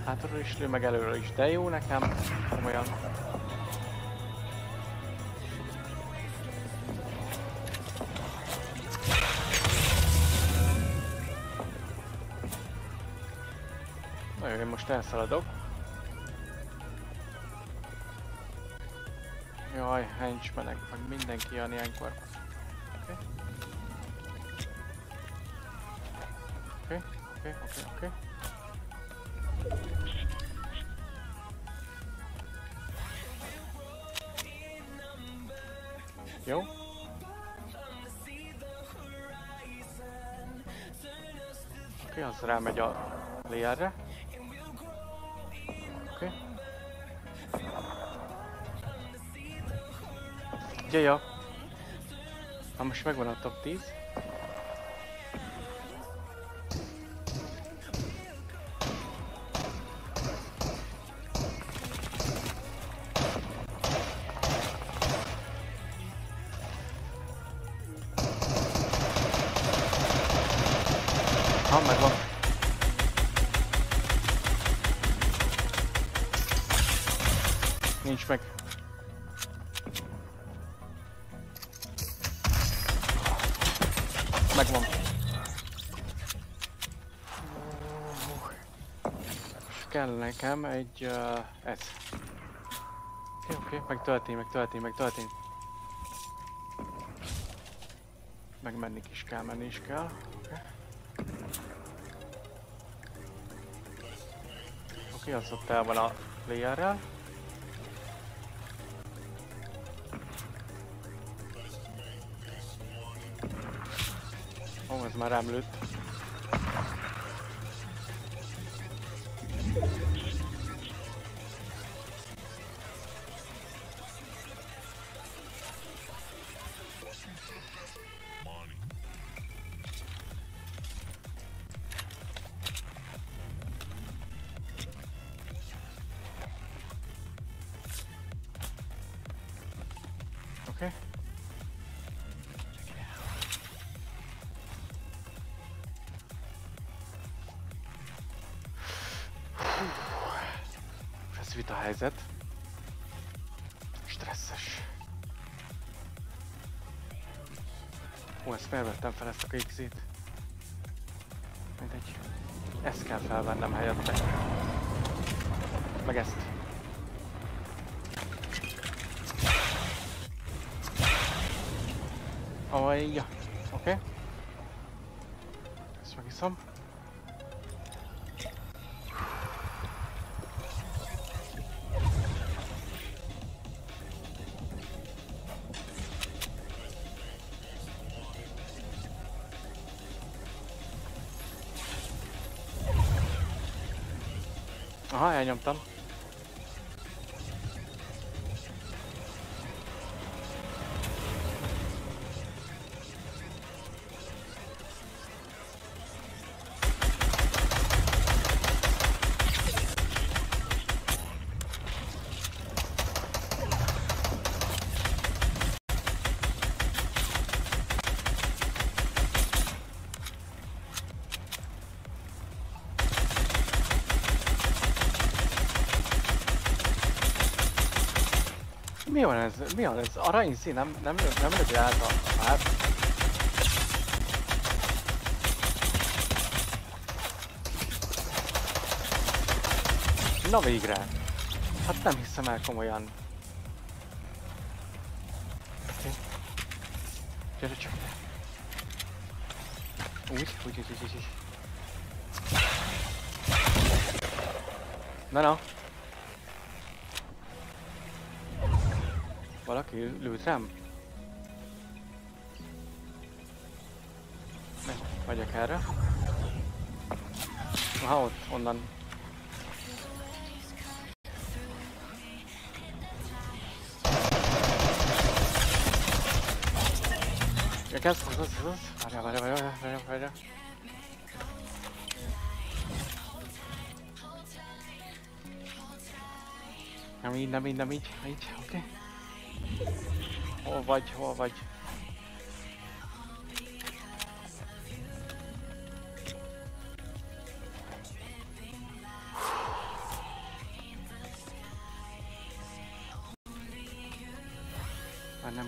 Hátulról is lő, meg előről is, de jó nekem. Komolyan. Na jó, én most elszaladok. Jaj, henchmanek, meg mindenki jön ilyenkor. Oké. Jó. Oké, az rámegy a lérre. Oké. Ja. Ha most megvan a top 10. Ha, megvan. Nincs meg. Megvan. És kell nekem egy ez. Oké, megtölti. Megmenni is kell, menni is kell. Oké, az ott el van a playerrel. Ó, ez már rám lőtt. Oké. Ez vita helyzet. Stresszes. Ó, ezt felvettem fel, ezt a KX-t. Mindegy. Ezt kell felvennem helyette. Meg ezt. Ja, oké. Ezt megiszom. Aha, elnyomtam. Mi van ez? Mi van ez? Aranyszín? Nem lövi át a hát. Na végre! Hát nem hiszem el komolyan. Okay. Gyere csak! Úgy. Na. Valaki lőtt rám? Megyek erre. Aha, ott, onnan. Ja, kezd, várjál. Nem így, oké. Hol vagy?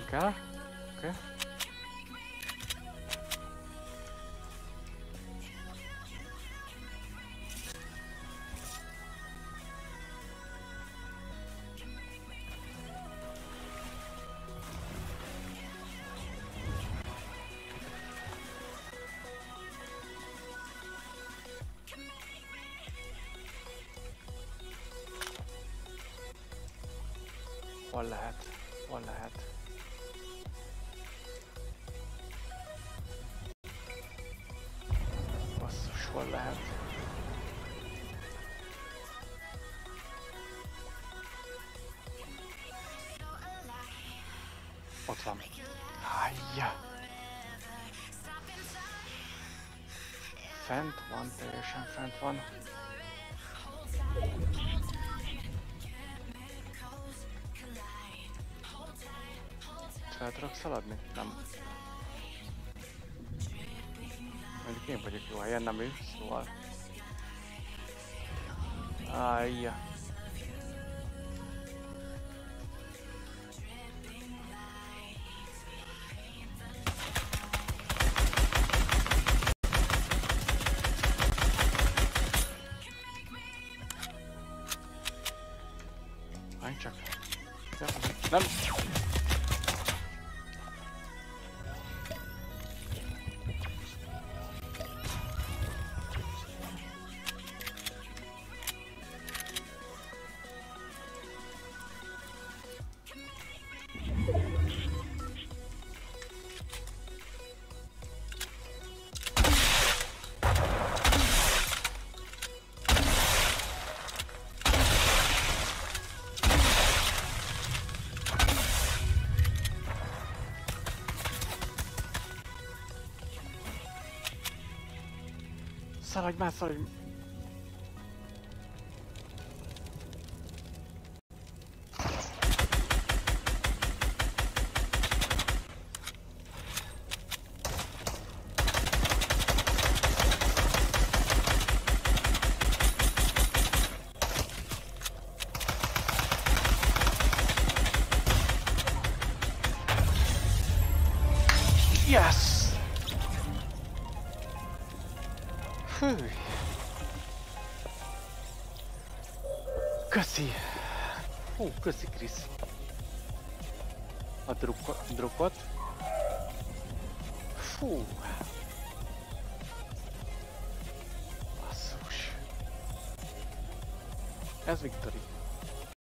kell. Oké. Hol lehet? Hol lehet? Basszus, hol lehet? Ott van. Hájja! Fent van, teljesen fent van. Fel tudok szaladni? Nem. Mondjuk én vagyok jó helyen, nem ő, szóval. Ájja. Állj csak. Ja, nem. Szaladj már, szaladj! Yes! Hű. Köszi! Hú, köszi Krisz! A drukkot. Fú! Basszus! Ez Victory.